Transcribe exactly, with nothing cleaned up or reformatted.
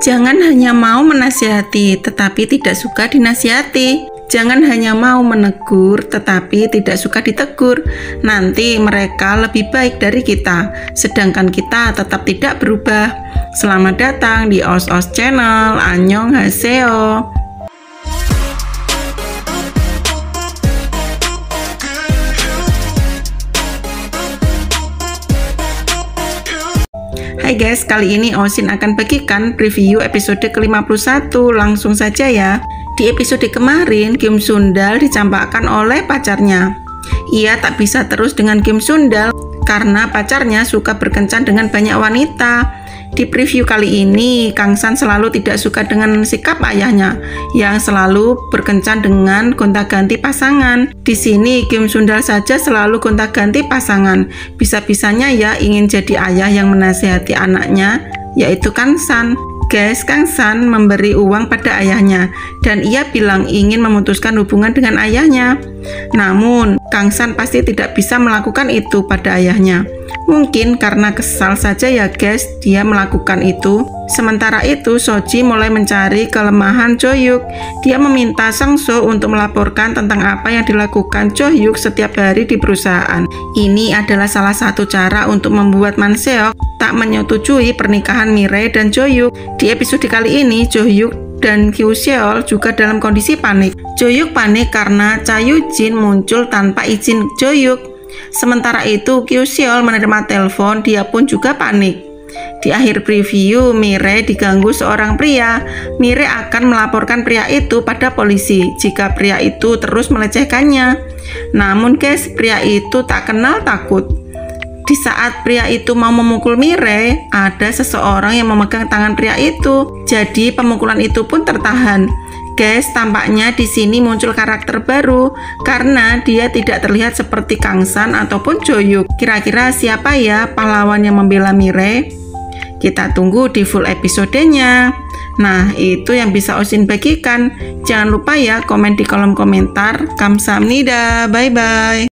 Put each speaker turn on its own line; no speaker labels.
Jangan hanya mau menasihati, tetapi tidak suka dinasihati. Jangan hanya mau menegur, tetapi tidak suka ditegur. Nanti mereka lebih baik dari kita, sedangkan kita tetap tidak berubah. Selamat datang di Os-Os Channel. Annyeonghaseyo. Hai guys, kali ini Osin akan bagikan preview episode ke lima puluh satu. Langsung saja ya. Di episode kemarin, Kim Sundal dicampakkan oleh pacarnya. Ia tak bisa terus dengan Kim Sundal karena pacarnya suka berkencan dengan banyak wanita. Di preview kali ini, Kang San selalu tidak suka dengan sikap ayahnya yang selalu berkencan dengan gonta-ganti pasangan. Di sini Kim Sundal saja selalu gonta-ganti pasangan. Bisa-bisanya ya ingin jadi ayah yang menasihati anaknya, yaitu Kang San. Guys, Kang San memberi uang pada ayahnya dan ia bilang ingin memutuskan hubungan dengan ayahnya. Namun, Kang San pasti tidak bisa melakukan itu pada ayahnya. Mungkin karena kesal saja ya guys, dia melakukan itu. Sementara itu, Soji mulai mencari kelemahan Jo Hyuk. Dia meminta Sang So untuk melaporkan tentang apa yang dilakukan Jo Hyuk setiap hari di perusahaan. Ini adalah salah satu cara untuk membuat Man Seok tak menyetujui pernikahan Mirai dan Jo Hyuk. Di episode kali ini, Jo Hyuk dan Kyu Seol juga dalam kondisi panik. Jo Hyuk panik karena Cha Yu Jin muncul tanpa izin Jo Hyuk. Sementara itu, Kyu Seol menerima telepon, dia pun juga panik. Di akhir preview, Mirai diganggu seorang pria. Mirai akan melaporkan pria itu pada polisi jika pria itu terus melecehkannya. Namun guys, pria itu tak kenal takut. Di saat pria itu mau memukul Mirai, ada seseorang yang memegang tangan pria itu. Jadi pemukulan itu pun tertahan. Guys, tampaknya di sini muncul karakter baru karena dia tidak terlihat seperti Kang San ataupun Jo Hyuk. Kira-kira siapa ya pahlawan yang membela Mirai? Kita tunggu di full episodenya. Nah, itu yang bisa Osin bagikan. Jangan lupa ya komen di kolom komentar. Kamsahamnida, bye bye.